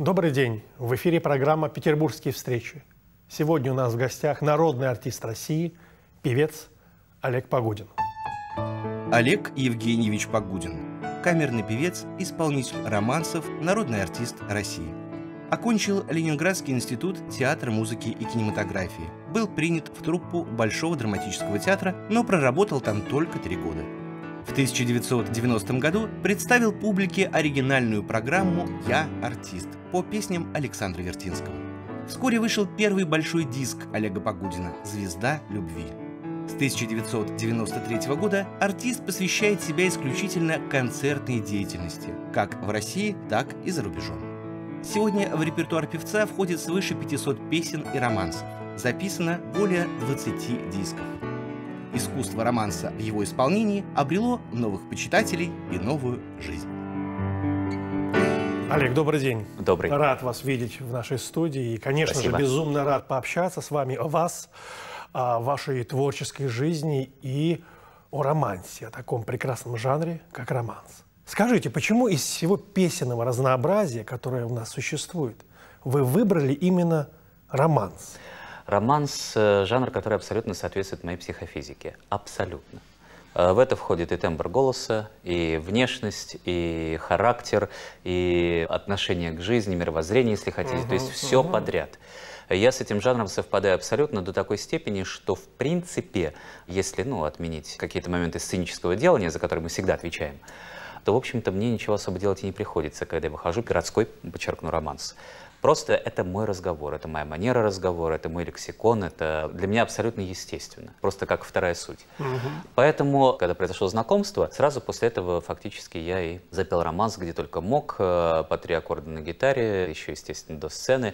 Добрый день. В эфире программа «Петербургские встречи». Сегодня у нас в гостях народный артист России, певец Олег Погудин. Олег Евгеньевич Погудин. Камерный певец, исполнитель романсов, народный артист России. Окончил Ленинградский институт театра, музыки и кинематографии. Был принят в труппу Большого драматического театра, но проработал там только 3 года. В 1990 году представил публике оригинальную программу «Я артист» по песням Александра Вертинского. Вскоре вышел первый большой диск Олега Погудина «Звезда любви». С 1993 года артист посвящает себя исключительно концертной деятельности, как в России, так и за рубежом. Сегодня в репертуар певца входит свыше 500 песен и романсов. Записано более 20 дисков. Искусство романса в его исполнении обрело новых почитателей и новую жизнь. Олег, добрый день. Добрый. Рад вас видеть в нашей студии. И, конечно Спасибо. же, безумно рад пообщаться с вами о вас, о вашей творческой жизни и о романсе, о таком прекрасном жанре, как романс. Скажите, почему из всего песенного разнообразия, которое у нас существует, вы выбрали именно романс? Романс – жанр, который абсолютно соответствует моей психофизике. Абсолютно. В это входит и тембр голоса, и внешность, и характер, и отношение к жизни, мировоззрение, если хотите. То есть все подряд. Я с этим жанром совпадаю абсолютно до такой степени, что в принципе, если отменить какие-то моменты сценического делания, за которые мы всегда отвечаем, то, в общем-то, мне ничего особо делать и не приходится, когда я выхожу городской, подчеркну, романс. Просто это мой разговор, это моя манера разговора, это мой лексикон, это для меня абсолютно естественно, просто как вторая суть. Поэтому, когда произошло знакомство, сразу после этого фактически я и запел романс, где только мог, по 3 аккорда на гитаре, еще, естественно, до сцены.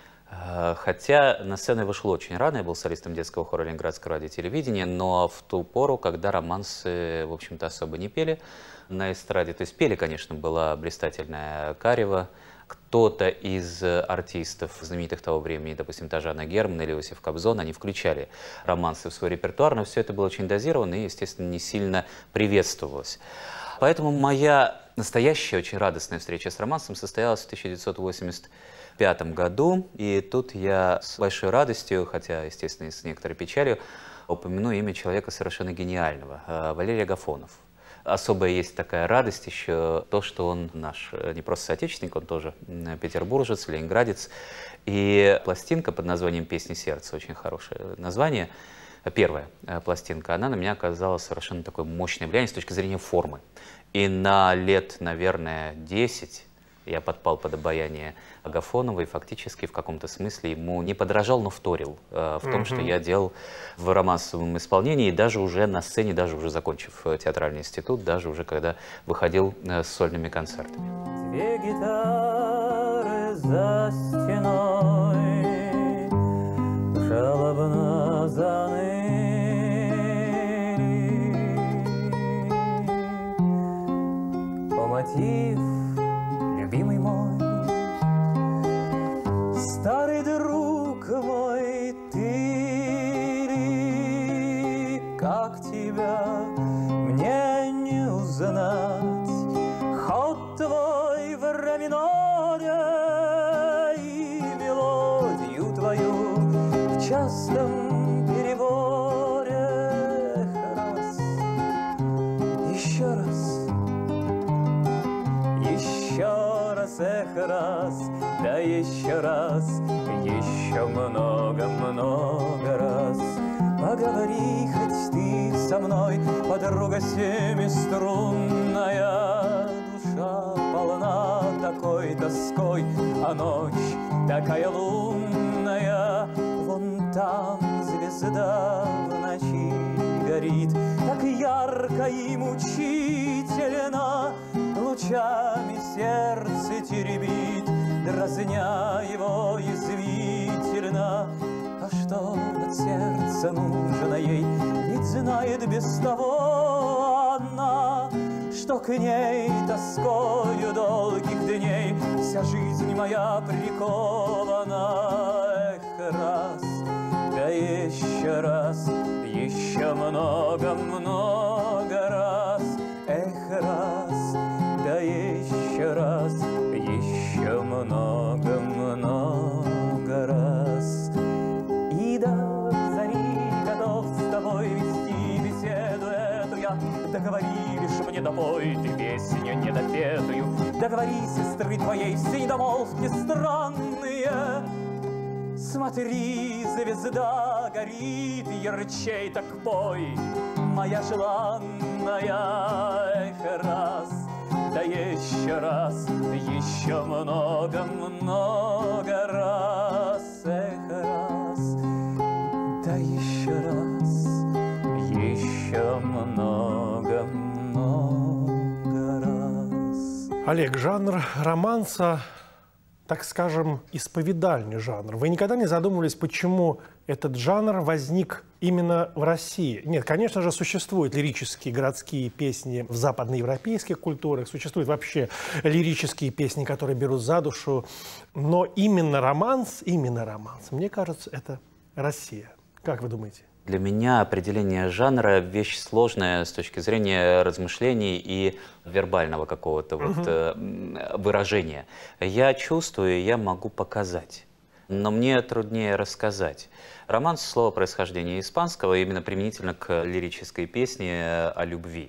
Хотя на сцену я вышел очень рано, я был солистом детского хора Ленинградского радио и телевидения, но в ту пору, когда романсы, в общем-то, особо не пели на эстраде, то есть пели, конечно, была блистательная Карева, кто-то из артистов, знаменитых того времени, допустим, та же Анна Герман или Иосиф Кобзон, они включали романсы в свой репертуар, но все это было очень дозировано и, естественно, не сильно приветствовалось. Поэтому моя настоящая, очень радостная встреча с романсом состоялась в 1985 году, и тут я с большой радостью, хотя, естественно, и с некоторой печалью, упомяну имя человека совершенно гениального, Валерий Агафонов. Особая есть такая радость еще, то, что он наш не просто соотечественник, он тоже петербуржец, ленинградец. И пластинка под названием «Песни сердца», очень хорошее название, первая пластинка, она на меня оказала совершенно такое мощное влияние с точки зрения формы. И на лет, наверное, 10 я подпал под обаяние Агафонова и фактически в каком-то смысле ему не подражал, но вторил в том, что я делал в романсовом исполнении, и даже уже на сцене, даже уже закончив театральный институт, даже уже когда выходил с сольными концертами. 2 гитары за стеной жалобно заныли, по мотив любимый мой, старый друг мой, ты ли, как тебя мне не узнать? Ход твой в ре миноре и мелодию твою в частом переборе. Раз, еще раз, еще раз, эх, раз, да еще раз, еще много-много раз. Поговори хоть ты со мной, подруга семиструнная. Душа полна такой тоской, а ночь такая лунная. Вон там звезда в ночи горит, так ярко и мучительно, лучами сердце теребит, дразня его язвительно. А что от сердца нужно ей, ведь знает без того она, что к ней тоскою долгих дней вся жизнь моя прикована. Эх, раз, да еще раз, еще много-много раз. Эх, раз, да еще раз, еще много ты песню недопетую. Да говори, сестры твоей, все недомолвки странные. Смотри, звезда горит ярчей, так пой, моя желанная, эх, раз, да еще раз, еще много-много раз, эх, раз, да еще раз, еще много-много раз. Олег, жанр романса, так скажем, исповедальный жанр. Вы никогда не задумывались, почему этот жанр возник именно в России? Нет, конечно же, существуют лирические городские песни в западноевропейских культурах, существуют вообще лирические песни, которые берут за душу, но именно романс, мне кажется, это Россия. Как вы думаете? Для меня определение жанра – вещь сложная с точки зрения размышлений и вербального какого-то выражения. Я чувствую, я могу показать, но мне труднее рассказать. Романс – слово происхождения испанского, именно применительно к лирической песне о любви.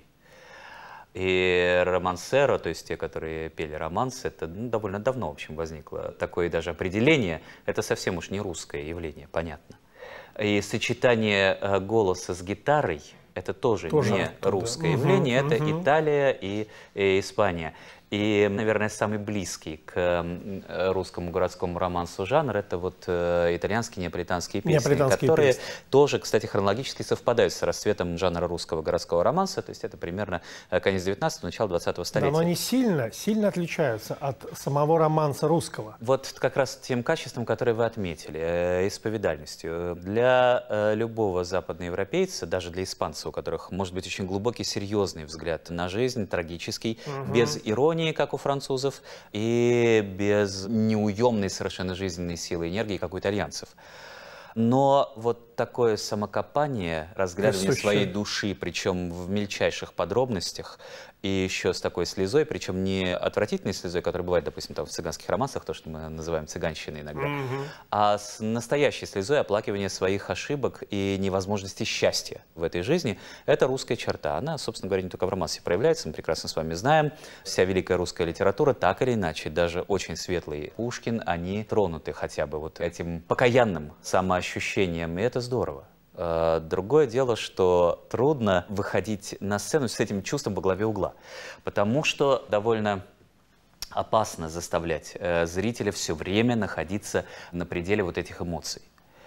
И романсеро, то есть те, которые пели романс, это довольно давно, в общем, возникло. Такое даже определение – это совсем уж не русское явление, понятно. И сочетание голоса с гитарой – это тоже не оттуда. Русское явление, это Италия и Испания. И, наверное, самый близкий к русскому городскому романсу жанр – это вот итальянские неаполитанские песни, которые тоже, кстати, хронологически совпадают с расцветом жанра русского городского романса. То есть это примерно конец 19-го, начало 20-го столетия. Но они сильно отличаются от самого романса русского. Вот как раз тем качеством, которое вы отметили, исповедальностью. Для любого западноевропейца, даже для испанцев, у которых может быть очень глубокий, серьезный взгляд на жизнь, трагический, без иронии, как у французов, и без неуемной совершенно жизненной силы и энергии, как у итальянцев. Но вот такое самокопание, разглядывание своей души, причем в мельчайших подробностях, и еще с такой слезой, причем не отвратительной слезой, которая бывает, допустим, там в цыганских романсах, то, что мы называем цыганщиной иногда, а с настоящей слезой оплакивания своих ошибок и невозможности счастья в этой жизни. Это русская черта. Она, собственно говоря, не только в романсе проявляется, мы прекрасно с вами знаем. Вся великая русская литература, так или иначе, даже очень светлый Пушкин, они тронуты хотя бы вот этим покаянным самоощущением, и это здорово. Другое дело, что трудно выходить на сцену с этим чувством во главе угла, потому что довольно опасно заставлять зрителя все время находиться на пределе вот этих эмоций.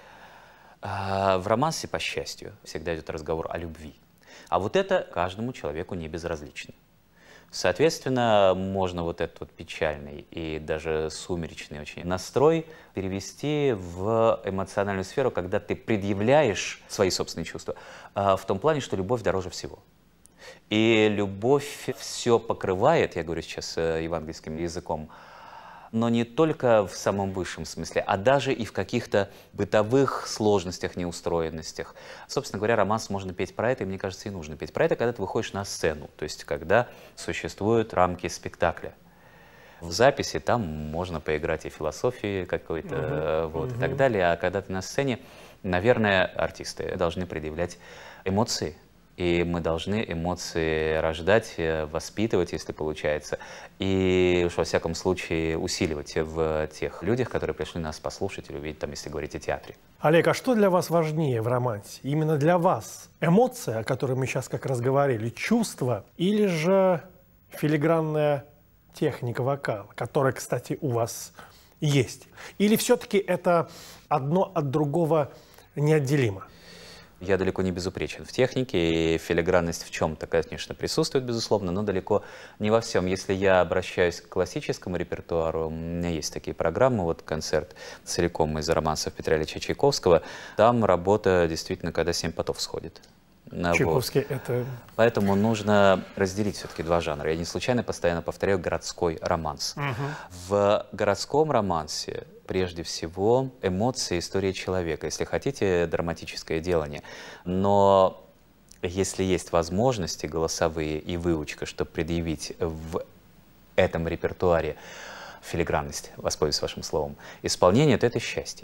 В романсе, по счастью, всегда идет разговор о любви, а вот это каждому человеку не безразлично. Соответственно, можно вот этот вот печальный и даже сумеречный очень настрой перевести в эмоциональную сферу, когда ты предъявляешь свои собственные чувства, в том плане, что любовь дороже всего. И любовь все покрывает, я говорю сейчас евангельским языком, но не только в самом высшем смысле, а даже и в каких-то бытовых сложностях, неустроенностях. Собственно говоря, романс можно петь про это, и мне кажется, и нужно петь про это, когда ты выходишь на сцену, то есть когда существуют рамки спектакля. В записи там можно поиграть и философии какой-то, и так далее, а когда ты на сцене, наверное, артисты должны предъявлять эмоции. И мы должны эмоции рождать, воспитывать, если получается, и уж во всяком случае усиливать в тех людях, которые пришли нас послушать или увидеть, там, если говорить о театре. Олег, а что для вас важнее в романсе? Именно для вас эмоция, о которой мы сейчас как раз говорили, чувство, или же филигранная техника вокала, которая, кстати, у вас есть? Или все-таки это одно от другого неотделимо? Я далеко не безупречен в технике, и филигранность в чем-то, конечно, присутствует, безусловно, но далеко не во всем. Если я обращаюсь к классическому репертуару, у меня есть такие программы, вот концерт целиком из романсов Петра Ильича Чайковского, там работа действительно, когда 7 потов сходит. Чайковский это... Поэтому нужно разделить все-таки два жанра. Я не случайно постоянно повторяю городской романс. В городском романсе прежде всего эмоции, история человека, если хотите, драматическое делание. Но если есть возможности голосовые и выучка, чтобы предъявить в этом репертуаре филигранность, воспользуюсь вашим словом, исполнение, то это счастье.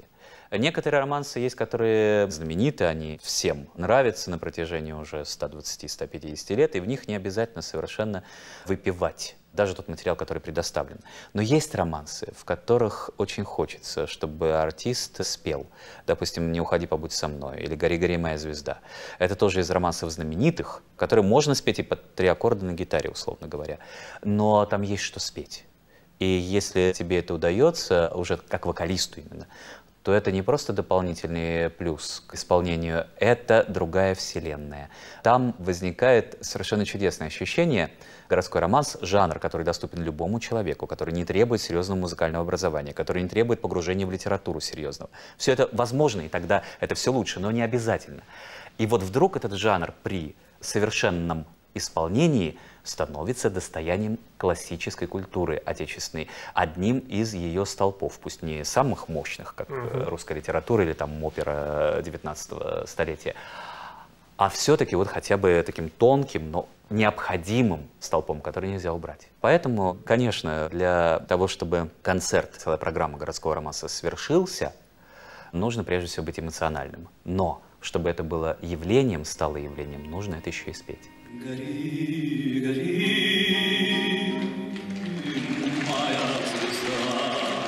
Некоторые романсы есть, которые знамениты, они всем нравятся на протяжении уже 120-150 лет, и в них не обязательно совершенно выпивать. Даже тот материал, который предоставлен. Но есть романсы, в которых очень хочется, чтобы артист спел. Допустим, «Не уходи, побудь со мной» или «Гори, гори, моя звезда». Это тоже из романсов знаменитых, которые можно спеть и под 3 аккорда на гитаре, условно говоря. Но там есть что спеть. И если тебе это удается, уже как вокалисту именно, то это не просто дополнительный плюс к исполнению, это другая вселенная. Там возникает совершенно чудесное ощущение. Городской романс — жанр, который доступен любому человеку, который не требует серьезного музыкального образования, который не требует погружения в литературу серьезного. Все это возможно, и тогда это все лучше, но не обязательно. И вот вдруг этот жанр при совершенном исполнении становится достоянием классической культуры отечественной, одним из ее столпов, пусть не самых мощных, как русская литература или там опера 19 столетия, а все-таки вот хотя бы таким тонким, но необходимым столпом, который нельзя убрать. Поэтому, конечно, для того, чтобы концерт, целая программа городского романса свершился, нужно прежде всего быть эмоциональным. Но чтобы это было явлением, стало явлением, нужно это еще и спеть. Гори, гори, моя звезда,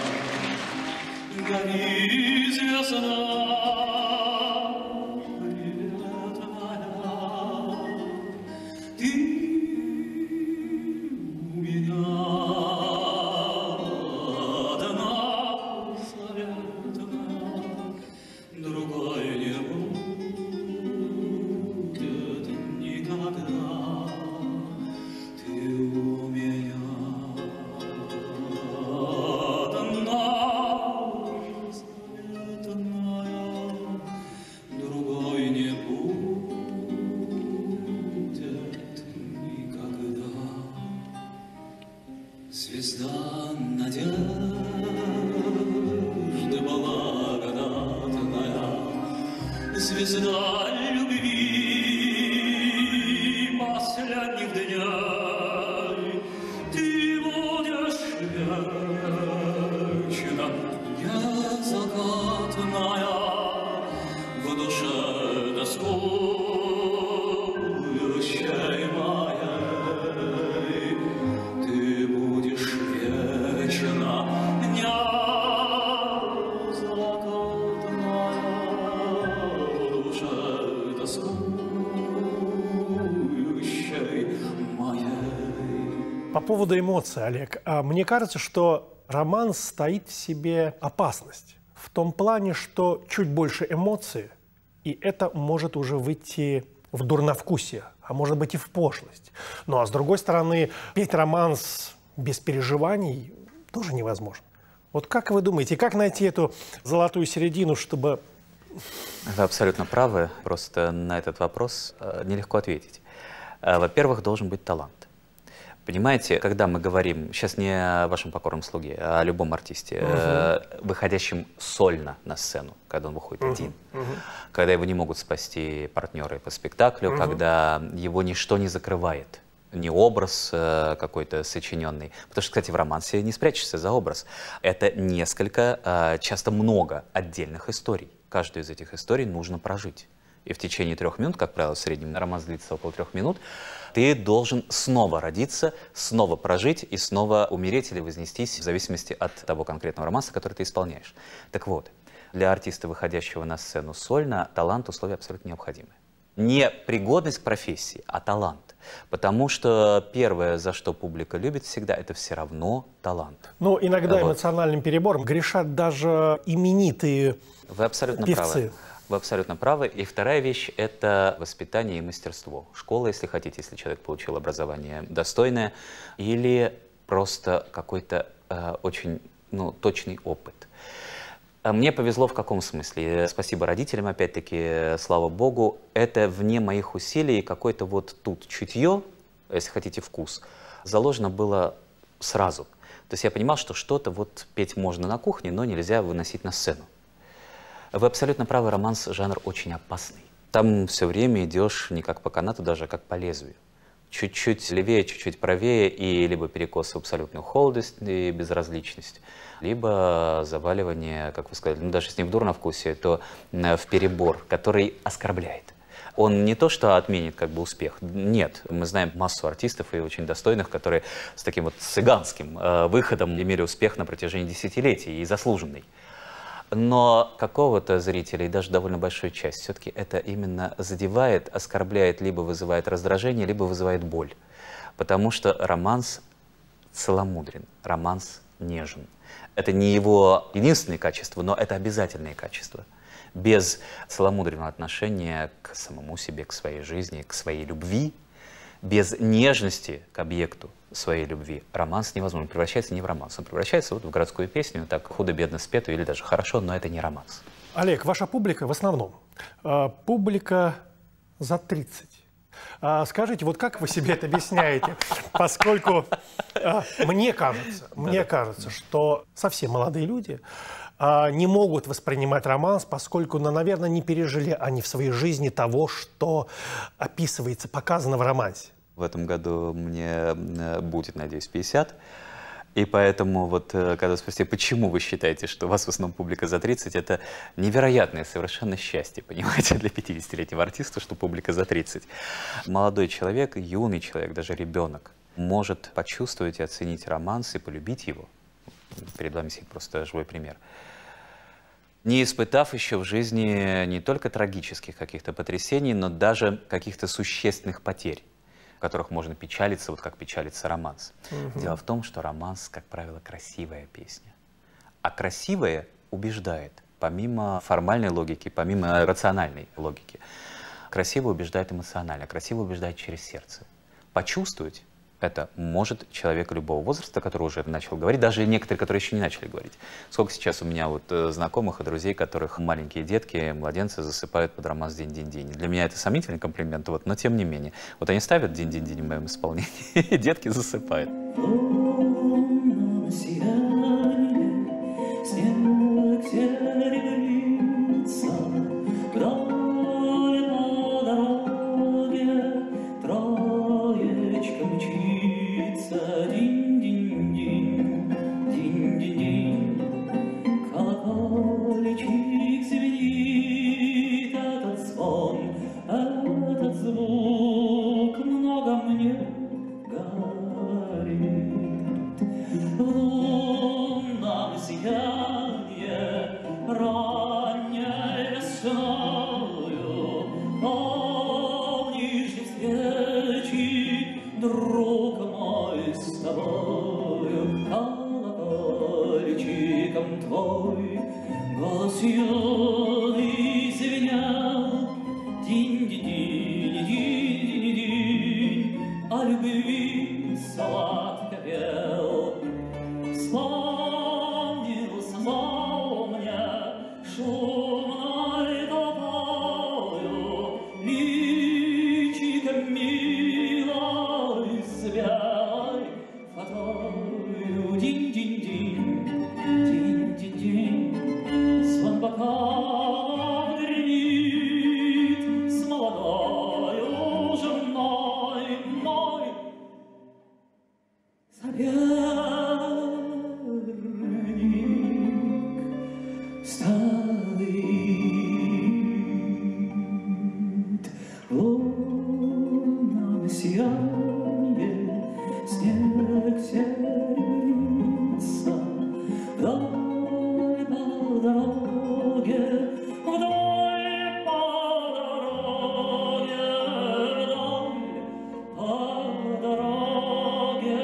гори, звезда, привет моя, ты у меня одна заветная, другой не будет никогда. Звезда надежды благодатная, звезда любви последних дней, ты будешь вечно незакатная, в душе тоскующей моей. Ты будешь вечно незакатная, в душе тоскующей моей. По поводу эмоций, Олег, мне кажется, что романс стоит в себе опасность. В том плане, что чуть больше эмоций, и это может уже выйти в дурновкусие, а может быть и в пошлость. Ну а с другой стороны, петь романс без переживаний тоже невозможно. Вот как вы думаете, как найти эту золотую середину, чтобы... Вы абсолютно правы, просто на этот вопрос нелегко ответить. Во-первых, должен быть талант. Понимаете, когда мы говорим, сейчас не о вашем покорном слуге, а о любом артисте, выходящем сольно на сцену, когда он выходит один, когда его не могут спасти партнеры по спектаклю, когда его ничто не закрывает, ни образ какой-то сочиненный. Потому что, кстати, в романсе не спрячешься за образ. Это несколько, часто много отдельных историй. Каждую из этих историй нужно прожить. И в течение 3 минут, как правило, в среднем роман длится около 3 минут, ты должен снова родиться, снова прожить и снова умереть или вознестись, в зависимости от того конкретного романса, который ты исполняешь. Так вот, для артиста, выходящего на сцену сольно, талант — условие абсолютно необходимое. Не пригодность к профессии, а талант. Потому что первое, за что публика любит всегда, это все равно талант. Ну, иногда эмоциональным перебором грешат даже именитые Вы абсолютно певцы. правы. Вы абсолютно правы. И вторая вещь — это воспитание и мастерство. Школа, если хотите, если человек получил образование достойное, или просто какой-то очень точный опыт. Мне повезло в каком смысле? Спасибо родителям, опять-таки, слава богу. Это вне моих усилий, какое-то вот тут чутье, если хотите, вкус, заложено было сразу. То есть я понимал, что что-то вот петь можно на кухне, но нельзя выносить на сцену. Вы абсолютно правы, романс — жанр очень опасный. Там все время идешь не как по канату, даже а как по лезвию. чуть-чуть левее, чуть-чуть правее, и либо перекос в абсолютную холодность и безразличность, либо заваливание, как вы сказали, ну, даже если не в дурновкусие, то в перебор, который оскорбляет. Он не то, что отменит как бы успех, нет. Мы знаем массу артистов и очень достойных, которые с таким вот цыганским выходом имели успех на протяжении десятилетий и заслуженный. Но какого-то зрителя, и даже довольно большую часть, все-таки это именно задевает, оскорбляет, либо вызывает раздражение, либо вызывает боль. Потому что романс целомудрен, романс нежен. Это не его единственные качества, но это обязательные качества. Без целомудренного отношения к самому себе, к своей жизни, к своей любви, без нежности к объекту своей любви, романс невозможно. Он превращается не в романс, он превращается вот в городскую песню, так худо-бедно спетую или даже хорошо, но это не романс. Олег, ваша публика в основном, публика за 30. Скажите, вот как вы себе это объясняете? Поскольку мне кажется, что совсем молодые люди не могут воспринимать романс, поскольку, ну, наверное, не пережили они в своей жизни того, что описывается, показано в романсе. В этом году мне будет, надеюсь, 50. И поэтому, вот, когда спросили, почему вы считаете, что у вас в основном публика за 30, это невероятное совершенно счастье, понимаете, для 50-летнего артиста, что публика за 30. Молодой человек, юный человек, даже ребенок, может почувствовать и оценить романс и полюбить его. Перед вами сидит просто живой пример. Не испытав еще в жизни не только трагических каких-то потрясений, но даже каких-то существенных потерь, в которых можно печалиться, вот как печалится романс. Дело в том, что романс, как правило, красивая песня. А красивая убеждает, помимо формальной логики, помимо рациональной логики. Красиво убеждает эмоционально, красиво убеждает через сердце. Почувствовать это может человек любого возраста, который уже начал говорить, даже некоторые, которые еще не начали говорить. Сколько сейчас у меня вот знакомых и друзей, которых маленькие детки, младенцы засыпают под романс «Динь-динь-динь». Для меня это сомнительный комплимент, вот, но тем не менее. Вот они ставят «Динь-динь-динь» в моем исполнении, и детки засыпают. Друг мой, с тобою, колокольчиком твой, голос юный звенел, динь-динь-динь, динь-динь-динь, о любви сладко пел. Вспомнил шумной толпою, личиком милой, белой фатою. Динь-динь-динь, динь-динь-динь, звон бокалов гремит с молодою женой мой. Соперник стоит, лунном сиянье снег серебрится. Вдоль по дороге, вдоль по дороге, вдоль по дороге,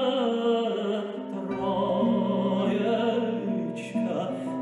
троечка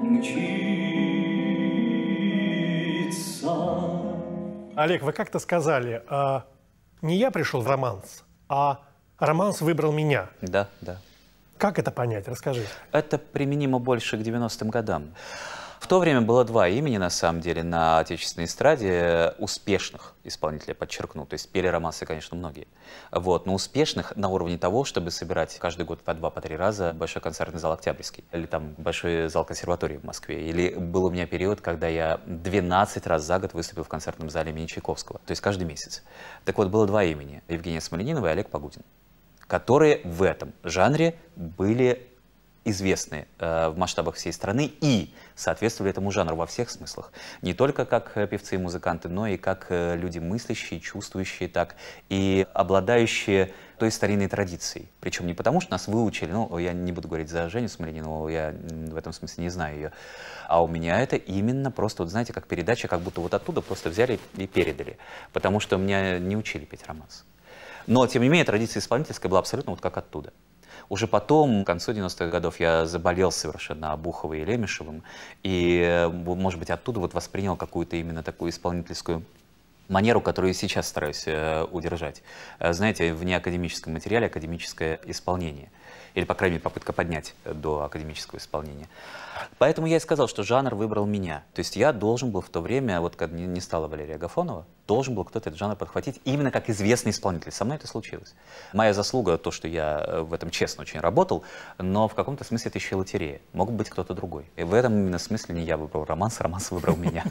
мчится. Олег, вы как-то сказали, не я пришел в романс, а романс выбрал меня. Да, да. Как это понять? Расскажите. Это применимо больше к 90-м годам. В то время было два имени, на самом деле, на отечественной эстраде успешных исполнителей, подчеркну. То есть пели романсы, конечно, многие. Вот, но успешных на уровне того, чтобы собирать каждый год по 2-3 раза большой концертный зал Октябрьский. Или там большой зал консерватории в Москве. Или был у меня период, когда я 12 раз за год выступил в концертном зале имени Чайковского. То есть каждый месяц. Так вот, было два имени. Евгения Смольянинова и Олег Погудин, которые в этом жанре были известны в масштабах всей страны и соответствовали этому жанру во всех смыслах. Не только как певцы и музыканты, но и как люди мыслящие, чувствующие так, и обладающие той старинной традицией. Причем не потому, что нас выучили, ну, я не буду говорить за Женю Смольянинову, я в этом смысле не знаю ее, а у меня это именно просто, вот знаете, как передача, как будто вот оттуда просто взяли и передали, потому что меня не учили петь романс. Но, тем не менее, традиция исполнительская была абсолютно вот как оттуда. Уже потом, к концу 90-х годов, я заболел совершенно Обуховой и Лемешевым, и, может быть, оттуда вот воспринял какую-то именно такую исполнительскую манеру, которую сейчас стараюсь удержать. Знаете, в неакадемическом материале академическое исполнение. Или, по крайней мере, попытка поднять до академического исполнения. Поэтому я и сказал, что жанр выбрал меня. То есть я должен был в то время, вот когда не стало Валерия Агафонова, должен был кто-то этот жанр подхватить именно как известный исполнитель. Со мной это случилось. Моя заслуга то, что я в этом честно очень работал, но в каком-то смысле это еще лотерея. Мог быть кто-то другой. И в этом именно смысле не я выбрал романс, романс выбрал меня.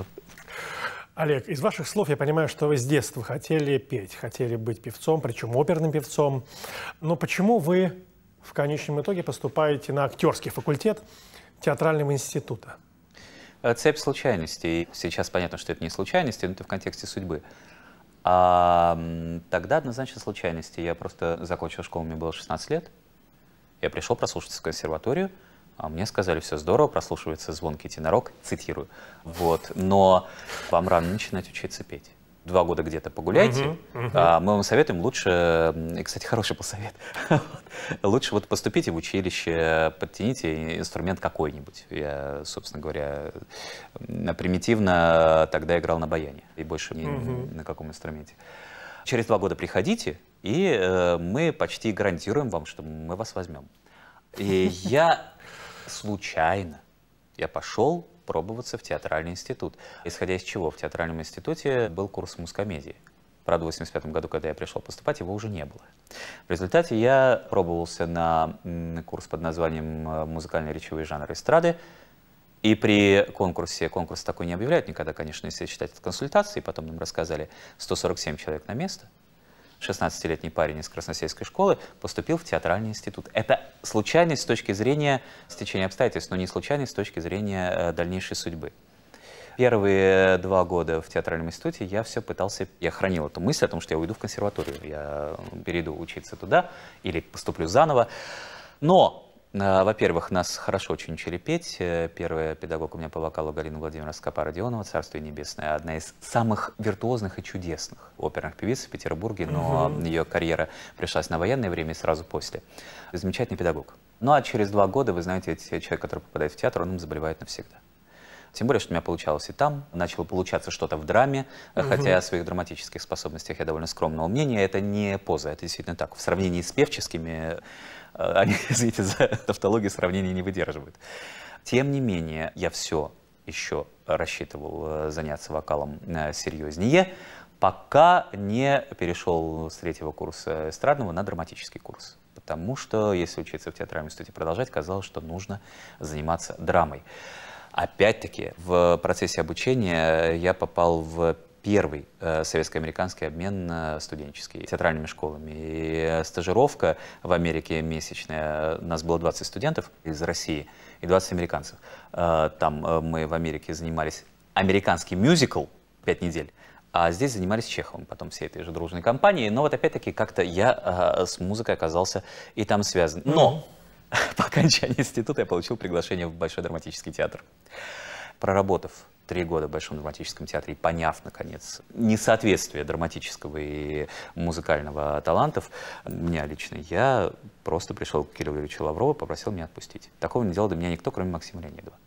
Олег, из ваших слов я понимаю, что вы с детства хотели петь, хотели быть певцом, причем оперным певцом. Но почему вы в конечном итоге поступаете на актерский факультет театрального института? Цепь случайностей. Сейчас понятно, что это не случайности, но это в контексте судьбы. А тогда однозначно случайности. Я просто закончил школу, мне было 16 лет. Я пришел прослушаться в консерваторию, а мне сказали, все здорово, прослушивается звонкий тенорок, цитирую. Вот, но вам рано начинать учиться петь. 2 года где-то погуляйте, мы вам советуем лучше, и, кстати, хороший был совет, лучше вот поступите в училище, подтяните инструмент какой-нибудь. Я, собственно говоря, примитивно тогда играл на баяне, и больше ни на каком инструменте. Через 2 года приходите, и мы почти гарантируем вам, что мы вас возьмем. И я случайно, пошел пробоваться в театральный институт. Исходя из чего? В театральном институте был курс мускомедии. Правда, в 1985 году, когда я пришел поступать, его уже не было. В результате я пробовался на курс под названием «Музыкальные речевые жанры эстрады». И при конкурсе, конкурс такой не объявляют никогда, конечно, если считать от консультации, потом нам рассказали, 147 человек на место. 16-летний парень из Красносельской школы поступил в театральный институт. Это случайность с точки зрения стечения обстоятельств, но не случайность с точки зрения дальнейшей судьбы. Первые 2 года в театральном институте я все пытался, я хранил эту мысль о том, что я уйду в консерваторию, я перейду учиться туда или поступлю заново. Но, во-первых, нас хорошо очень учили петь. Первый педагог у меня по вокалу Галина Владимировна Скопа-Родионова, царствие небесное, одна из самых виртуозных и чудесных оперных певиц в Петербурге, но ее карьера пришлась на военное время и сразу после. Замечательный педагог. Ну а через 2 года, вы знаете, человек, который попадает в театр, он им заболевает навсегда. Тем более, что у меня получалось и там, начало получаться что-то в драме, хотя о своих драматических способностях я довольно скромного мнения. Это не поза, это действительно так. В сравнении с певческими, они, извините за тавтологию, сравнения не выдерживают. Тем не менее, я все еще рассчитывал заняться вокалом серьезнее, пока не перешел с 3-го курса эстрадного на драматический курс. Потому что, если учиться в театральном институте продолжать, казалось, что нужно заниматься драмой. Опять-таки, в процессе обучения я попал в первый советско-американский обмен студенческий театральными школами. И стажировка в Америке месячная, нас было 20 студентов из России и 20 американцев. Там мы в Америке занимались американский мюзикл 5 недель, а здесь занимались Чеховым, потом всей этой же дружной компанией. Но вот опять-таки как-то я с музыкой оказался и там связан. Но по окончании института я получил приглашение в Большой драматический театр. Проработав 3 года в Большом драматическом театре и поняв, наконец, несоответствие драматического и музыкального талантов, меня лично, я просто пришел к Кириллу Юрьевичу Лаврову, попросил меня отпустить. Такого не делал до меня никто, кроме Максима Леонидова.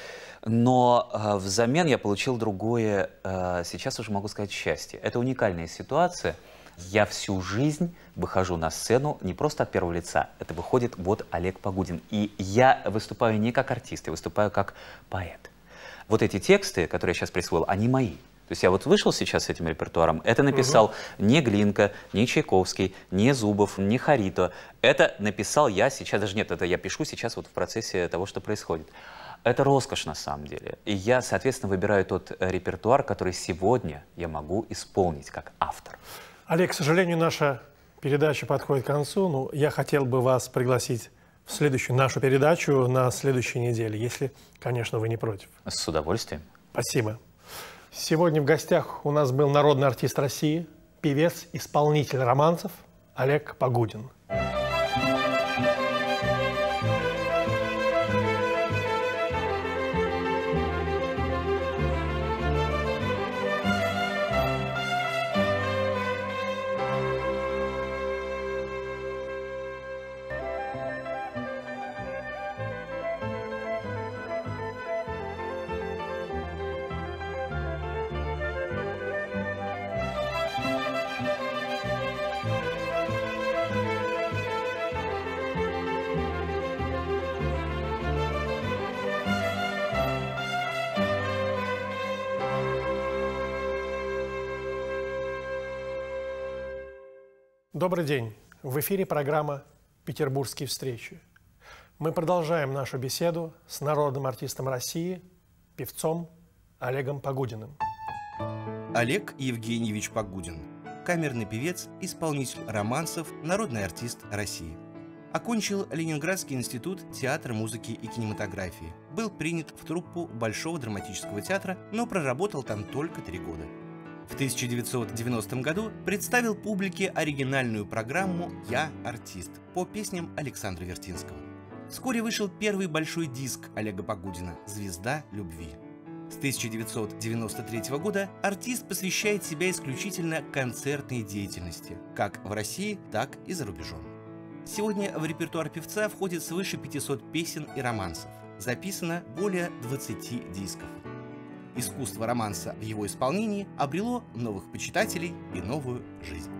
Но взамен я получил другое, сейчас уже могу сказать, счастье. Это уникальная ситуация. Я всю жизнь выхожу на сцену не просто от первого лица, это выходит вот Олег Погудин. И я выступаю не как артист, я выступаю как поэт. Вот эти тексты, которые я сейчас присвоил, они мои. То есть я вот вышел сейчас с этим репертуаром, это написал не Глинка, не Чайковский, не Зубов, не Харито. Это написал я сейчас, даже нет, это я пишу сейчас вот в процессе того, что происходит. Это роскошь на самом деле. И я, соответственно, выбираю тот репертуар, который сегодня я могу исполнить как автор. Олег, к сожалению, наша передача подходит к концу. Но я хотел бы вас пригласить в следующую нашу передачу на следующей неделе, если, конечно, вы не против. С удовольствием. Спасибо. Сегодня в гостях у нас был народный артист России, певец, исполнитель романсов Олег Погудин. Добрый день. В эфире программа «Петербургские встречи». Мы продолжаем нашу беседу с народным артистом России, певцом Олегом Погудиным. Олег Евгеньевич Погудин. Камерный певец, исполнитель романсов, народный артист России. Окончил Ленинградский институт театра, музыки и кинематографии. Был принят в труппу Большого драматического театра, но проработал там только 3 года. В 1990 году представил публике оригинальную программу «Я артист» по песням Александра Вертинского. Вскоре вышел первый большой диск Олега Погудина «Звезда любви». С 1993 года артист посвящает себя исключительно концертной деятельности, как в России, так и за рубежом. Сегодня в репертуар певца входит свыше 500 песен и романсов. Записано более 20 дисков. Искусство романса в его исполнении обрело новых почитателей и новую жизнь.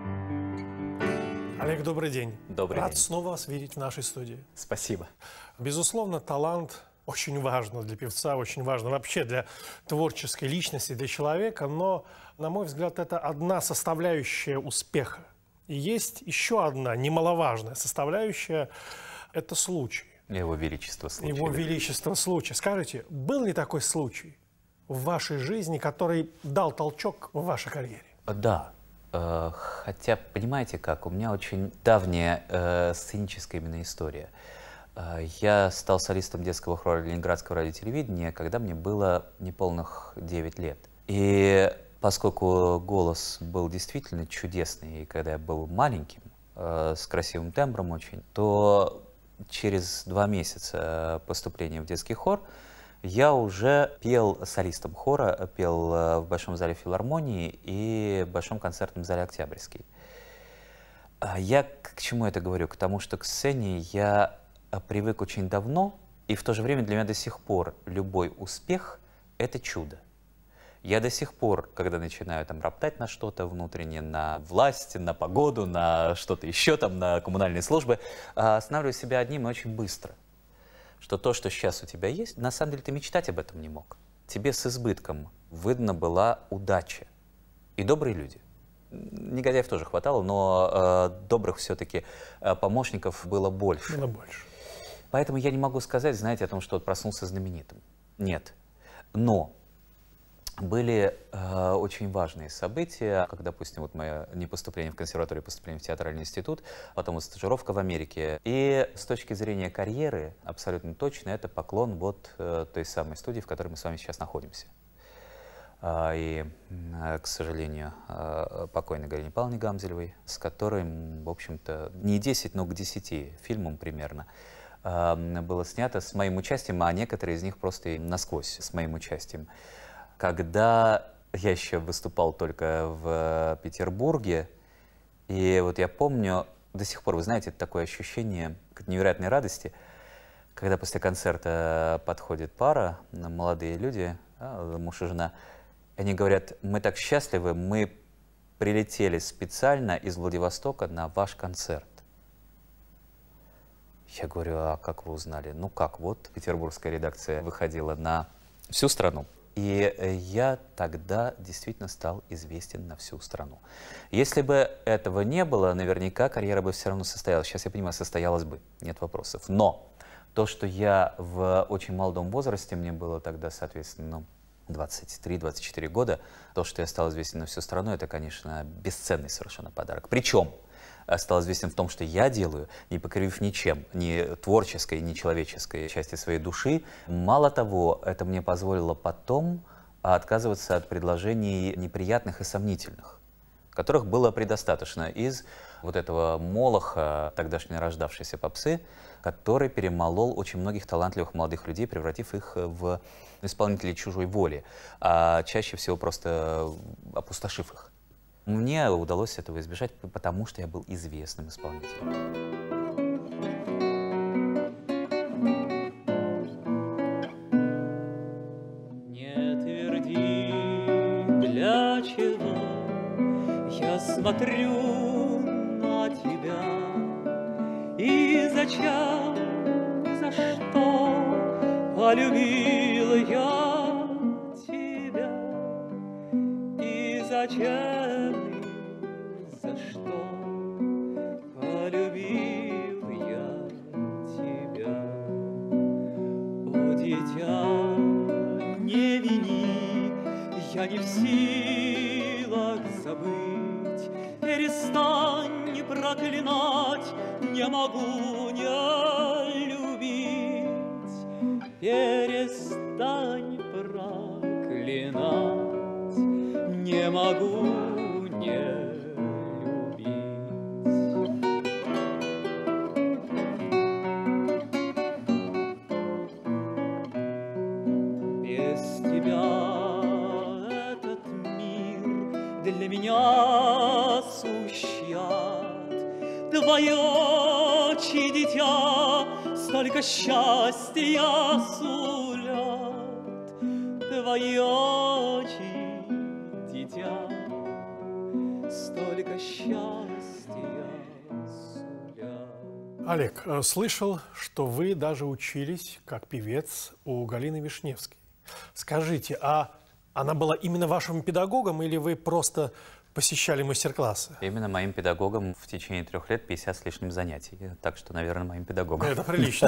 Олег, добрый день. Добрый Рад день. снова вас видеть в нашей студии. Спасибо. Безусловно, талант очень важно для певца, очень важно вообще для творческой личности, для человека, но, на мой взгляд, это одна составляющая успеха. И есть еще одна немаловажная составляющая – это случай. Его Величество случай. Его Величество случай. Скажите, был ли такой случай в вашей жизни, который дал толчок в вашей карьере? Да. Хотя, понимаете как, у меня очень давняя сценическая именно история. Я стал солистом детского хора Ленинградского радиотелевидения, когда мне было неполных 9 лет. И поскольку голос был действительно чудесный, и когда я был маленьким, с красивым тембром очень, то через 2 месяца поступления в детский хор я уже пел солистом хора, пел в Большом зале филармонии и в Большом концертном зале Октябрьский. Я к чему это говорю? К тому, что к сцене я привык очень давно, и в то же время для меня до сих пор любой успех — это чудо. Я до сих пор, когда начинаю там роптать на что-то внутренне, на власть, на погоду, на что-то еще, там, на коммунальные службы, останавливаю себя одним и очень быстро. Что то, что сейчас у тебя есть, на самом деле ты мечтать об этом не мог. Тебе с избытком выдана была удача и добрые люди. Негодяев тоже хватало, но добрых все-таки помощников было больше. Было больше. Поэтому я не могу сказать, знаете, о том, что вот проснулся знаменитым. Нет. Но были очень важные события, как, допустим, вот мое не поступление в консерваторию, поступление в театральный институт, потом вот стажировка в Америке. И с точки зрения карьеры, абсолютно точно, это поклон вот той самой студии, в которой мы с вами сейчас находимся. И, к сожалению, покойной Галине Павловне Гамзелевой, с которой, в общем-то, не 10, но к 10 фильмам примерно было снято с моим участием, а некоторые из них просто и насквозь с моим участием. Когда я еще выступал только в Петербурге, и вот я помню до сих пор, вы знаете, это такое ощущение невероятной радости, когда после концерта подходит пара, молодые люди, муж и жена, они говорят: мы так счастливы, мы прилетели специально из Владивостока на ваш концерт. Я говорю: а как вы узнали? Ну как, вот петербургская редакция выходила на всю страну. И я тогда действительно стал известен на всю страну. Если бы этого не было, наверняка карьера бы все равно состоялась. Сейчас я понимаю, состоялась бы, нет вопросов. Но то, что я в очень молодом возрасте, мне было тогда, соответственно, 23-24 года, то, что я стал известен на всю страну, это, конечно, бесценный совершенно подарок. Причем стал известен в том, что я делаю, не покривив ничем, ни творческой, ни человеческой части своей души. Мало того, это мне позволило потом отказываться от предложений неприятных и сомнительных, которых было предостаточно из вот этого молоха тогдашней рождавшейся попсы, который перемолол очень многих талантливых молодых людей, превратив их в исполнителей чужой воли, а чаще всего просто опустошив их. Мне удалось этого избежать, потому что я был известным исполнителем. Не тверди, для чего я смотрю на тебя, и зачем, за что полюбил я тебя, и зачем, за что полюбил я тебя. О, дитя, не вини, я не в силах забыть. Перестань проклинать, не могу не любить. Перестань проклинать, не могу не любить. Без тебя этот мир для меня сущий ад. Твои очи, дитя, столько счастья сулят. Твои очи, дитя, столько счастья сулят. Олег, слышал, что вы даже учились как певец у Галины Вишневской. Скажите, а она была именно вашим педагогом или вы просто посещали мастер-классы? Именно моим педагогом в течение 3 лет 50 с лишним занятий. Так что, наверное, моим педагогом. Это прилично.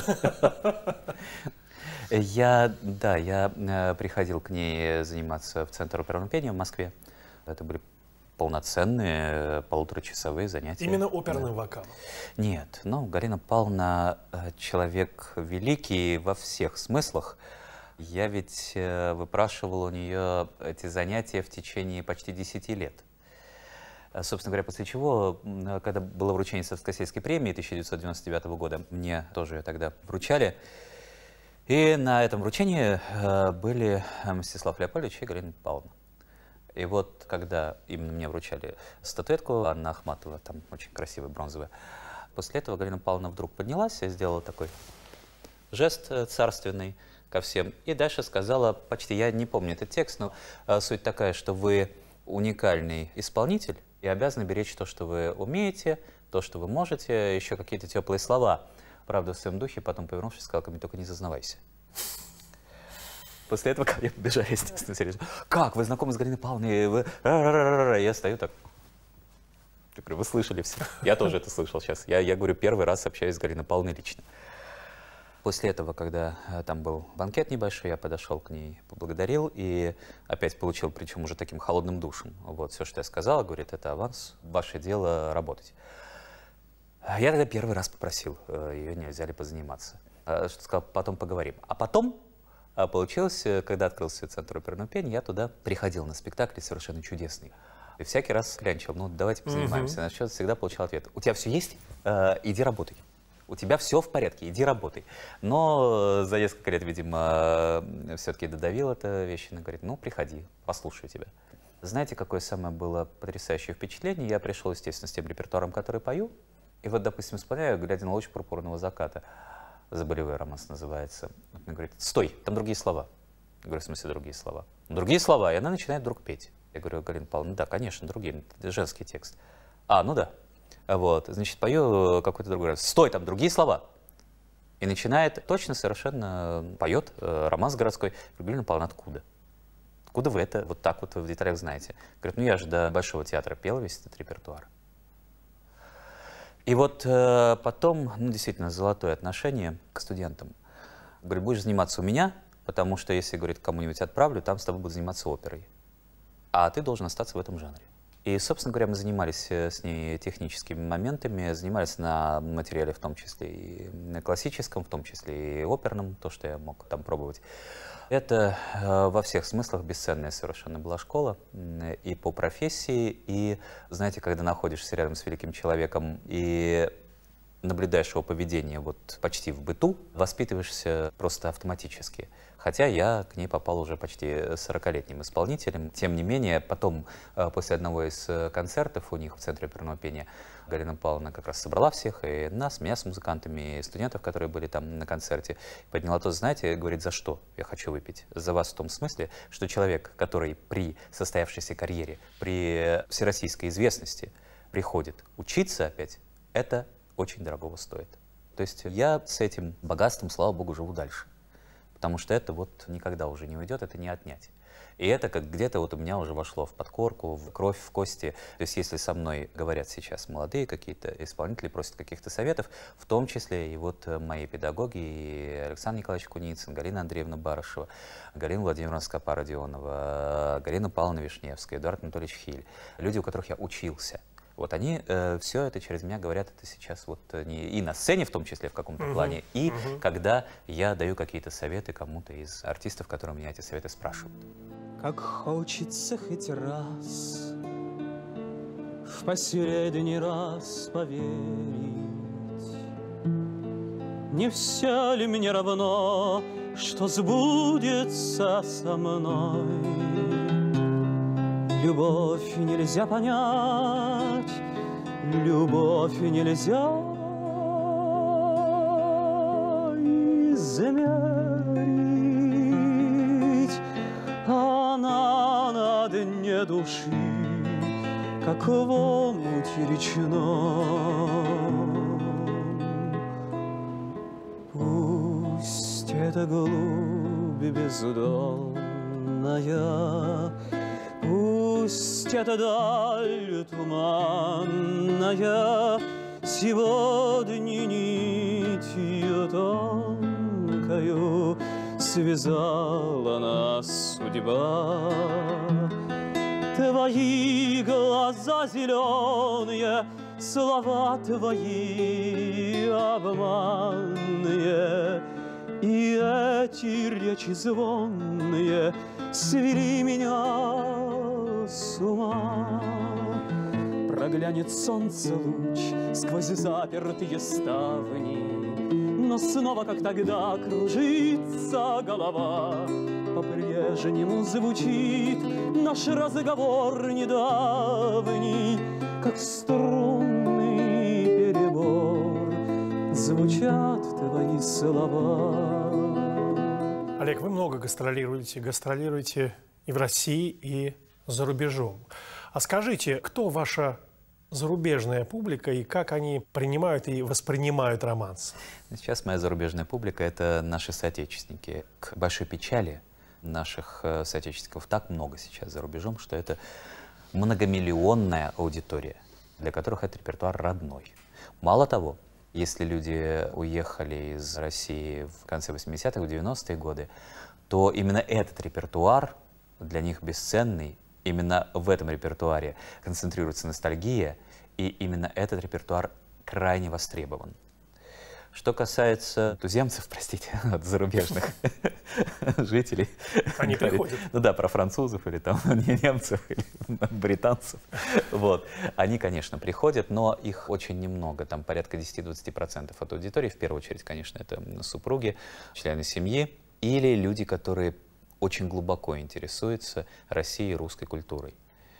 Я приходил к ней заниматься в Центр оперного пения в Москве. Это были полноценные 1,5-часовые занятия. Именно оперным вокалом? Нет, Галина Павловна человек великий во всех смыслах. Я ведь выпрашивал у нее эти занятия в течение почти 10 лет. Собственно говоря, после чего, когда было вручение Царскосельской премии 1999 года, мне тоже ее тогда вручали. И на этом вручении были Мстислав Леопольдович и Галина Павловна. И вот, когда именно мне вручали статуэтку, Анна Ахматова, там очень красивая, бронзовая, после этого Галина Павловна вдруг поднялась и сделала такой жест царственный ко всем. И дальше сказала, почти, я не помню этот текст, но суть такая, что вы уникальный исполнитель и обязаны беречь то, что вы умеете, то, что вы можете, еще какие-то теплые слова. Правда, в своем духе, потом повернувшись, сказал ко мне: только не зазнавайся. После этого ко мне побежали, естественно, серьезно. Как? Вы знакомы с Галиной Павловной? Вы... Я стою так. Я говорю, вы слышали все? Я тоже это слышал сейчас. Я говорю, первый раз общаюсь с Галиной Павловной лично. После этого, когда там был банкет небольшой, я подошел к ней, поблагодарил и опять получил, причем уже таким холодным душем. Вот все, что я сказал, говорит, это аванс, ваше дело работать. Я тогда первый раз попросил ее, нельзя ли позаниматься. Что сказал, потом поговорим. А потом получилось, когда открылся Центр оперного пения, я туда приходил на спектакли совершенно чудесный. И всякий раз клянчил, давайте позанимаемся. На счет всегда получал ответ. У тебя все есть? Иди работай. У тебя все в порядке, иди работай. Но за несколько лет, видимо, все-таки додавил это вещь. Она говорит, приходи, послушаю тебя. Знаете, какое самое было потрясающее впечатление? Я пришел, естественно, с тем репертуаром, который пою. И вот, допустим, исполняю, глядя на луч пурпурного заката. «Заболевой романс» называется. Она говорит, стой, там другие слова. Я говорю, в смысле другие слова? Другие слова, и она начинает вдруг петь. Я говорю, Галина Павловна, да, конечно, другие, это женский текст. Ну да. Вот, значит, пою какой-то другой раз. Стой, там другие слова. И начинает точно совершенно поет романс городской. Галина Павловна, откуда? Откуда вы это вот так вот в деталях знаете? Говорит, ну я же до Большого театра пел весь этот репертуар. И вот потом, ну действительно, золотое отношение к студентам. Говорит, будешь заниматься у меня, потому что если, говорит, кому-нибудь отправлю, там с тобой будут заниматься оперой. А ты должен остаться в этом жанре. И, собственно говоря, мы занимались с ней техническими моментами, занимались на материале в том числе и на классическом, в том числе и оперном, то, что я мог там пробовать. Это во всех смыслах бесценная совершенно была школа и по профессии, и, знаете, когда находишься рядом с великим человеком и наблюдаешь его поведение вот почти в быту, воспитываешься просто автоматически. Хотя я к ней попал уже почти 40-летним исполнителем. Тем не менее, потом, после одного из концертов у них в Центре оперного пения, Галина Павловна как раз собрала всех, и нас, меня с музыкантами, и студентов, которые были там на концерте, подняла тост, знаете, говорит, за что я хочу выпить? За вас в том смысле, что человек, который при состоявшейся карьере, при всероссийской известности приходит учиться опять, это очень дорогого стоит. То есть я с этим богатством, слава богу, живу дальше. Потому что это вот никогда уже не уйдет, это не отнять. И это как где-то вот у меня уже вошло в подкорку, в кровь, в кости. То есть если со мной говорят сейчас молодые какие-то исполнители, просят каких-то советов, в том числе и вот мои педагоги, и Александр Николаевич Куницын, Галина Андреевна Барышева, Галина Владимировна Скопа-Родионова, Галина Павловна Вишневская, Эдуард Анатольевич Хиль, люди, у которых я учился. Вот они все это через меня говорят, это сейчас вот не, и на сцене в том числе в каком-то плане, и когда я даю какие-то советы кому-то из артистов, которые меня эти советы спрашивают. Как хочется хоть раз, в последний раз поверить, не все ли мне равно, что сбудется со мной? Любовь нельзя понять, любовь нельзя измерить. Она на дне души, как в омуте речном. Пусть эта глубь бездонная, пусть эта даль туманная сегодня нитью тонкою связала нас судьба. Твои глаза зеленые, слова твои обманные, и эти речи звонные свели меня с ума. Проглянет солнце луч сквозь запертые ставни, но снова, как тогда, кружится голова. По-прежнему звучит наш разговор недавний, как струнный перебор звучат твои слова. Олег, вы много гастролируете и в России, и за рубежом. А скажите, кто ваша зарубежная публика и как они принимают и воспринимают романс? Сейчас моя зарубежная публика — это наши соотечественники. К большой печали наших соотечественников так много сейчас за рубежом, что это многомиллионная аудитория, для которых этот репертуар родной. Мало того, если люди уехали из России в конце 80-х, в 90-е годы, то именно этот репертуар для них бесценный. Именно в этом репертуаре концентрируется ностальгия, и именно этот репертуар крайне востребован. Что касается туземцев, простите, от зарубежных жителей. Они приходят. Ну да, про французов или там немцев, или британцев. Вот. Они, конечно, приходят, но их очень немного, там порядка 10-20% от аудитории. В первую очередь, конечно, это супруги, члены семьи или люди, которые очень глубоко интересуются Россией и русской культурой.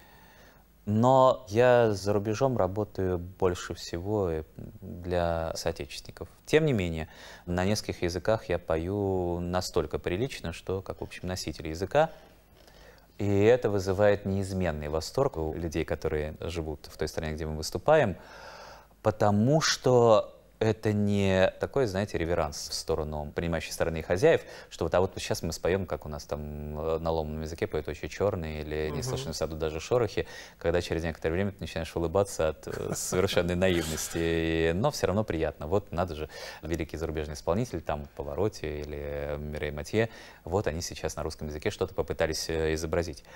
Но я за рубежом работаю больше всего для соотечественников. Тем не менее, на нескольких языках я пою настолько прилично, что как, в общем, носитель языка. И это вызывает неизменный восторг у людей, которые живут в той стране, где мы выступаем, потому что это не такой, знаете, реверанс в сторону принимающей стороны хозяев, что вот, а вот сейчас мы споем, как у нас там на ломаном языке поет «Очи черные» или «Не слышно в саду даже шорохи», когда через некоторое время ты начинаешь улыбаться от совершенной наивности, но все равно приятно. Вот надо же, великий зарубежный исполнитель, там Паваротти или Мирей Матье, вот они сейчас на русском языке что-то попытались изобразить.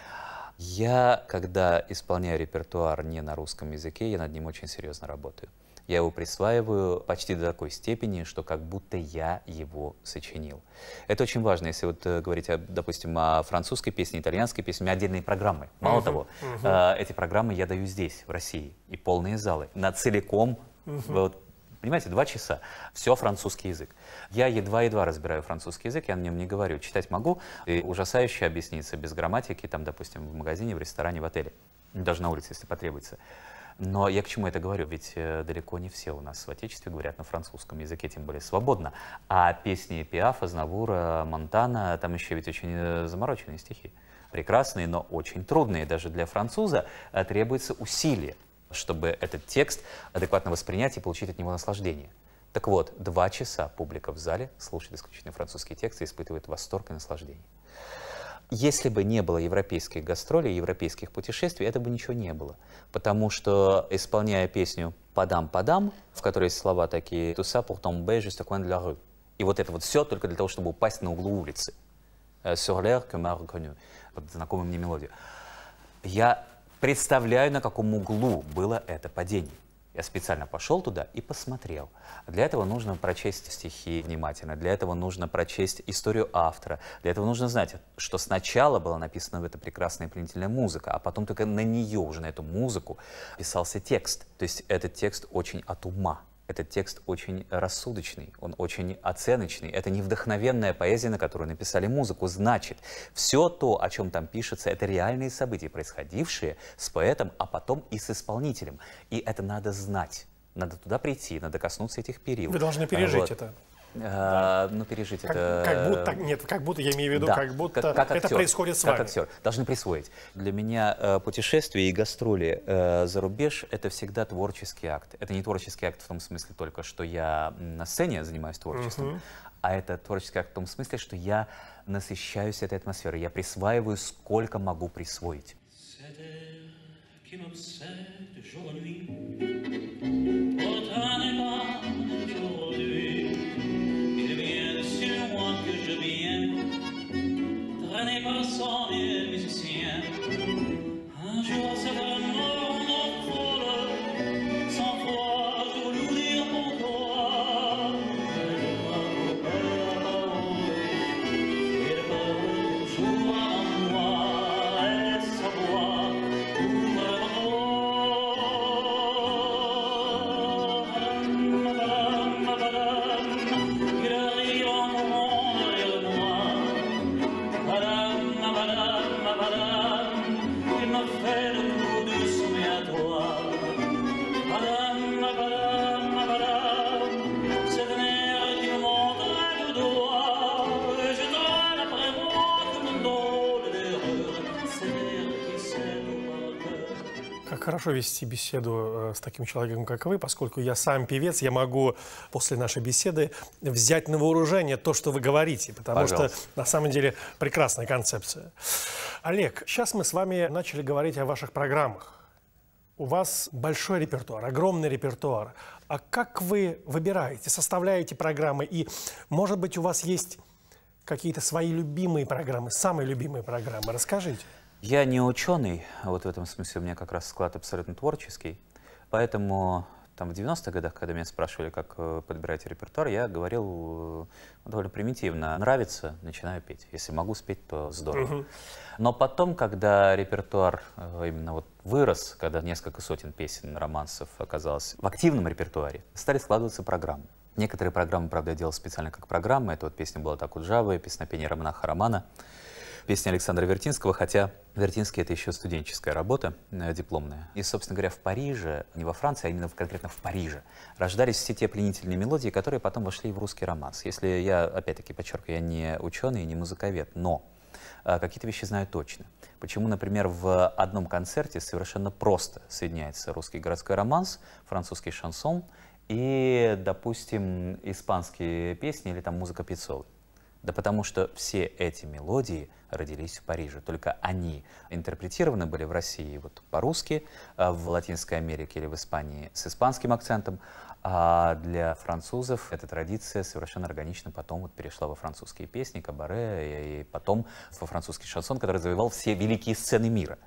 Я, когда исполняю репертуар не на русском языке, я над ним очень серьезно работаю. Я его присваиваю почти до такой степени, что как будто я его сочинил. Это очень важно, если вот говорить, допустим, о французской песне, итальянской песне, у меня отдельные программы. Мало того, эти программы я даю здесь, в России, и полные залы, на целиком, вот, понимаете, 2 часа, все французский язык. Я едва-едва разбираю французский язык, я на нем не говорю. Читать могу, и ужасающе объясниться без грамматики, там, допустим, в магазине, в ресторане, в отеле, даже на улице, если потребуется. Но я к чему это говорю? Ведь далеко не все у нас в Отечестве говорят на французском языке, тем более свободно. А песни Пиафа, Знавура, Монтана, там еще ведь очень замороченные стихи. Прекрасные, но очень трудные. Даже для француза требуется усилие, чтобы этот текст адекватно воспринять и получить от него наслаждение. Так вот, 2 часа публика в зале слушает исключительно французские тексты и испытывает восторг и наслаждение. Если бы не было европейских гастролей, европейских путешествий, этого бы ничего не было. Потому что, исполняя песню «Падам-падам», в которой есть слова такие «Tout ça pour tomber juste au coin de la rue». И вот это вот все только для того, чтобы упасть на углу улицы. «Sur l'air que m'a reconnu». Вот знакомую мне мелодию. Я представляю, на каком углу было это падение. Я специально пошел туда и посмотрел. Для этого нужно прочесть стихи внимательно, для этого нужно прочесть историю автора, для этого нужно знать, что сначала была написана эта прекрасная и пленительная музыка, а потом только на нее, уже на эту музыку, писался текст. То есть этот текст очень от ума. Этот текст очень рассудочный, он очень оценочный. Это не вдохновенная поэзия, на которую написали музыку. Значит, все то, о чем там пишется, это реальные события, происходившие с поэтом, а потом и с исполнителем. И это надо знать. Надо туда прийти, надо коснуться этих перил. Вы должны пережить это. Ну, пережить это... Как будто, нет, как будто, я имею в виду, да, как будто как это происходит с вами. Как актер. Должны присвоить. Для меня путешествия и гастроли за рубеж — это всегда творческий акт. Это не творческий акт в том смысле только, что я на сцене занимаюсь творчеством, а это творческий акт в том смысле, что я насыщаюсь этой атмосферой. Я присваиваю, сколько могу присвоить. Хорошо вести беседу с таким человеком, как вы, поскольку я сам певец, я могу после нашей беседы взять на вооружение то, что вы говорите, потому что на самом деле прекрасная концепция. Олег, сейчас мы с вами начали говорить о ваших программах. У вас большой репертуар, огромный репертуар. А как вы выбираете, составляете программы? И, может быть, у вас есть какие-то свои любимые программы, самые любимые программы? Расскажите. Я не ученый, вот в этом смысле у меня как раз склад абсолютно творческий, поэтому там в 90-х годах, когда меня спрашивали, как подбирать репертуар, я говорил довольно примитивно: нравится, начинаю петь, если могу спеть, то здорово. Но потом, когда репертуар именно вот вырос, когда несколько сотен песен, романсов оказалось в активном репертуаре, стали складываться программы. Некоторые программы, правда, я делал специально как программы, это вот песня была «Так Уджавы», песнопение Романа Харамана, песня Александра Вертинского, хотя Вертинский — это еще студенческая работа, дипломная. И, собственно говоря, в Париже, не во Франции, а именно конкретно в Париже, рождались все те пленительные мелодии, которые потом вошли в русский романс. Если я, опять-таки, подчеркиваю, я не ученый, не музыковед, но какие-то вещи знаю точно. Почему, например, в одном концерте совершенно просто соединяется русский городской романс, французский шансон и, допустим, испанские песни или там музыка Пиццолы. Да потому что все эти мелодии родились в Париже, только они интерпретированы были в России вот по-русски, в Латинской Америке или в Испании с испанским акцентом, а для французов эта традиция совершенно органично потом вот перешла во французские песни, кабаре и потом во французский шансон, который завоевал все великие сцены мира.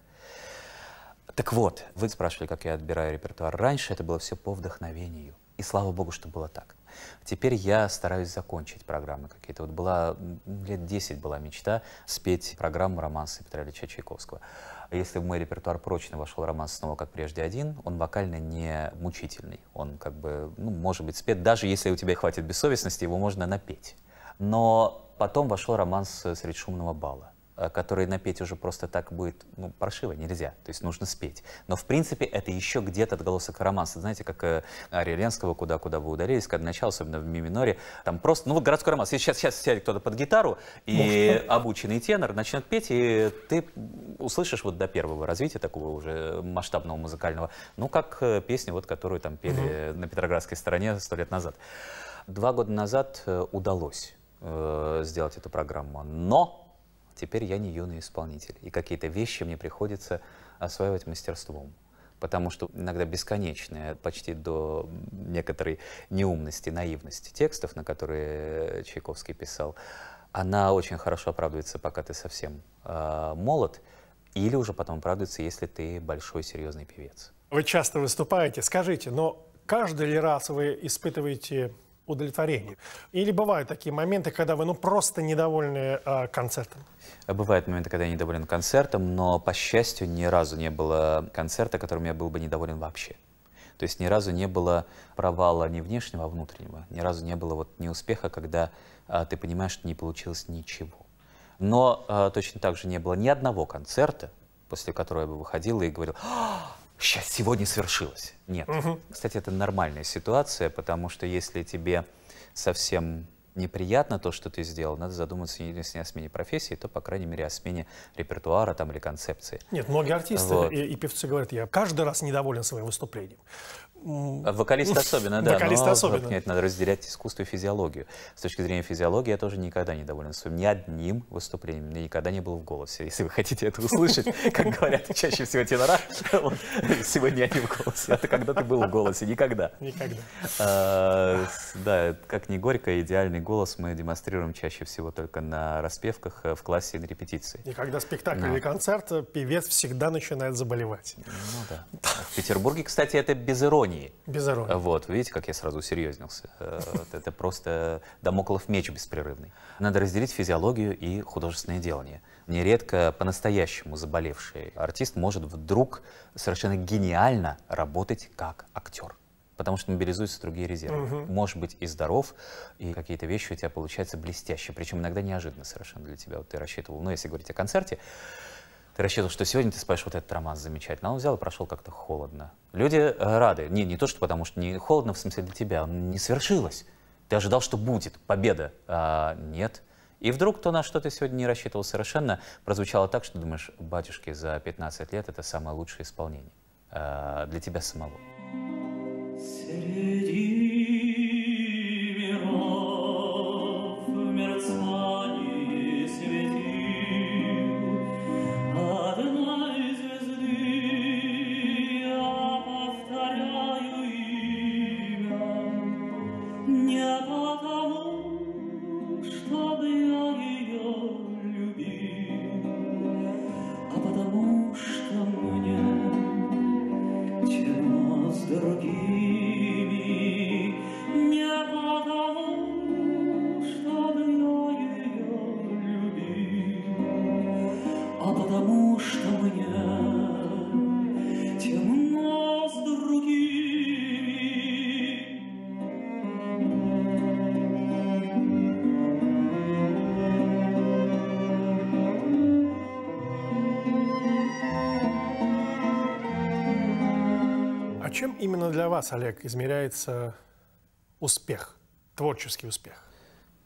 Так вот, вы спрашивали, как я отбираю репертуар. Раньше это было все по вдохновению. И слава богу, что было так. Теперь я стараюсь закончить программы какие-то. Вот была, лет 10 была мечта спеть программу романса Петра Ильича Чайковского. Если в мой репертуар прочно вошел романс «Снова как прежде один», он вокально не мучительный. Он как бы, ну, может быть спет, даже если у тебя хватит бессовестности, его можно напеть. Но потом вошел романс «Средь шумного бала», который напеть уже просто так будет, ну, паршиво, нельзя, то есть нужно спеть. Но, в принципе, это еще где-то отголосок романса. Знаете, как ария Ленского «Куда вы удалились», когда начало, особенно в ми миноре, там просто, ну, вот городской романс. Сейчас сядет кто-то под гитару, и обученный тенор начнет петь, и ты услышишь вот до первого развития такого уже масштабного музыкального, ну, как песня, вот, которую там пели на Петроградской стороне 100 лет назад. 2 года назад удалось сделать эту программу, но теперь я не юный исполнитель, и какие-то вещи мне приходится осваивать мастерством, потому что иногда бесконечная, почти до некоторой неумности, наивности текстов, на которые Чайковский писал, она очень хорошо оправдывается, пока ты совсем молод, или уже потом оправдывается, если ты большой серьезный певец. Вы часто выступаете. Скажите, но каждый ли раз вы испытываете удовлетворение? Или бывают такие моменты, когда вы, ну, просто недовольны концертом? Бывают моменты, когда я недоволен концертом, но, по счастью, ни разу не было концерта, которым я был бы недоволен вообще. То есть ни разу не было провала ни внешнего, а внутреннего. Ни разу не было вот неуспеха, когда ты понимаешь, что не получилось ничего. Но точно так же не было ни одного концерта, после которого я бы выходил и говорил: «Сейчас, сегодня свершилось». Нет. Кстати, это нормальная ситуация, потому что если тебе совсем неприятно то, что ты сделал, надо задуматься, если не о смене профессии, то, по крайней мере, о смене репертуара там, или концепции. Нет, многие артисты вот. и певцы говорят: я каждый раз недоволен своим выступлением. Вокалист особенно, да. Вокалист но особенно. Нет, надо разделять искусство и физиологию. С точки зрения физиологии я тоже никогда не доволен своим ни одним выступлением. Я никогда не был в «Голосе». Если вы хотите это услышать, как говорят чаще всего тенора, сегодня я не в «Голосе». Это когда ты был в «Голосе». Никогда. Никогда. Да, как ни горько, идеальный голос мы демонстрируем чаще всего только на распевках, в классе и на репетиции. И когда спектакль или концерт, певец всегда начинает заболевать. Ну да. В Петербурге, кстати, это без иронии. Без иронии. Вот, видите, как я сразу усерьезнился. Это просто дамоклов меч беспрерывный. Надо разделить физиологию и художественное делание. Нередко по-настоящему заболевший артист может вдруг совершенно гениально работать как актер, потому что мобилизуются другие резервы. Может быть и здоров, и какие-то вещи у тебя получаются блестящие, причем иногда неожиданно совершенно для тебя. Вот ты рассчитывал, ну, если говорить о концерте, ты рассчитывал, что сегодня ты споешь вот этот романс замечательно, а он взял и прошел как-то холодно. Люди рады. Не то, что потому что не холодно, в смысле для тебя, не свершилось. Ты ожидал, что будет победа, а нет. И вдруг то, на что ты сегодня не рассчитывал совершенно, прозвучало так, что думаешь: батюшки, за 15 лет это самое лучшее исполнение для тебя самого. Чем именно для вас, Олег, измеряется успех, творческий успех?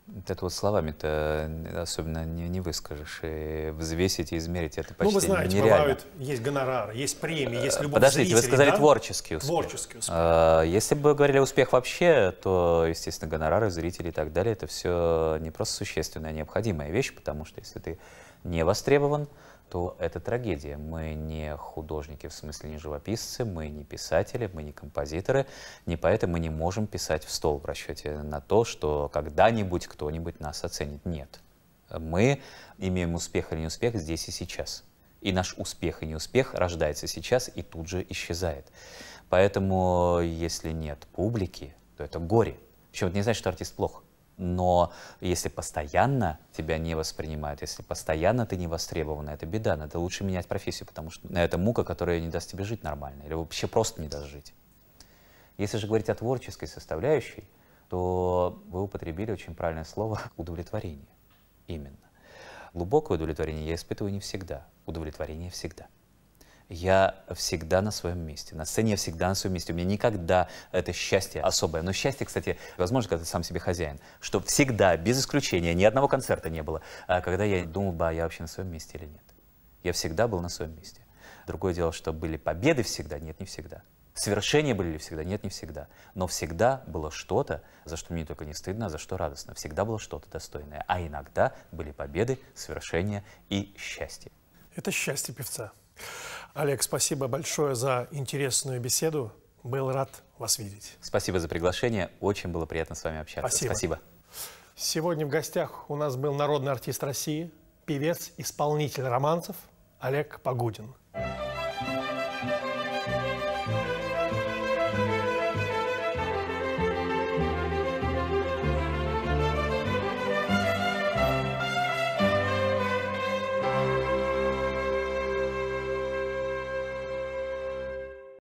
Это вот словами-то особенно не выскажешь. И взвесить и измерить это почти Ну, вы знаете, нереально. бывают, есть гонорары, есть премии, есть любовь Подождите, зрителей, вы сказали да? творческий успех. Творческий успех. Если бы говорили успех вообще, то, естественно, гонорары, зрители и так далее, это все не просто существенная, необходимая вещь, потому что если ты не востребован, то это трагедия. Мы не художники, в смысле не живописцы, мы не писатели, мы не композиторы, не поэты, мы не можем писать в стол в расчете на то, что когда-нибудь кто-нибудь нас оценит. Нет. Мы имеем успех или неуспех здесь и сейчас. И наш успех и неуспех рождается сейчас и тут же исчезает. Поэтому, если нет публики, то это горе. Причем это не значит, что артист плох. Но если постоянно тебя не воспринимают, если постоянно ты не востребован, это беда. Надо лучше менять профессию, потому что это мука, которая не даст тебе жить нормально, или вообще просто не даст жить. Если же говорить о творческой составляющей, то вы употребили очень правильное слово «удовлетворение». Именно. Глубокое удовлетворение я испытываю не всегда, удовлетворение всегда. Я всегда на своем месте. На сцене я всегда на своем месте. У меня никогда это счастье особое. Но счастье, кстати, возможно, когда ты сам себе хозяин. Что всегда, без исключения, ни одного концерта не было, когда я думал, я вообще на своем месте или нет. Я всегда был на своем месте. Другое дело, что были победы всегда? Нет, не всегда. Свершения были ли всегда? Нет, не всегда. Но всегда было что-то, за что мне только не стыдно, а за что радостно. Всегда было что-то достойное. А иногда были победы, свершения и счастье. Это счастье певца. Олег, спасибо большое за интересную беседу. Был рад вас видеть. Спасибо за приглашение. Очень было приятно с вами общаться. Спасибо. Сегодня в гостях у нас был народный артист России, певец, исполнитель романсов Олег Погудин.